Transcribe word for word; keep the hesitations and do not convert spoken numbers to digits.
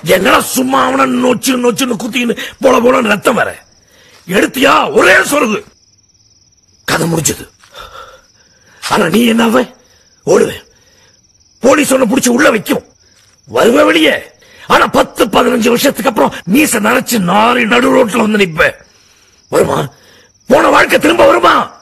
என்னடா சும்மா அவன நோச்சு நோச்சுன்னு குத்தின்னு போல போல ரத்தம் வர எடுத்தியா ஒரே சொல்லுது கதை முடிஞ்சது. ஆனா நீ என்ன ஓடுவேன், போலீஸ் ஒண்ணு புடிச்சு உள்ள வைக்கும், வருவ வெளியே. ஆனா பத்து பதினஞ்சு வருஷத்துக்கு அப்புறம் மீச நரைச்சு நாரி நடு ரோட்ல வந்து நிப்ப. வருமா? போன வாழ்க்கை திரும்ப வருமா?